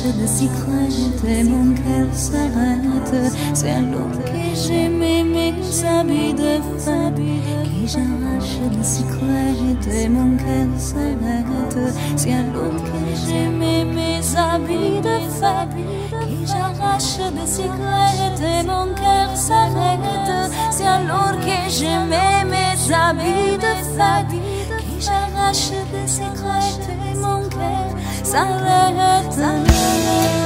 de cigarettes et mon cœur s'arrête. C'est alors que j'aimais mes habits de femme. Que j'arrache des cigarettes et mon cœur s'arrête. C'est alors que j'aimais mes habits de femme. Que j'arrache des cigarettes et mon cœur s'arrête. C'est alors que j'aimais mes habits de femme. Que j'arrache des cigarettes et mon cœur s'arrête.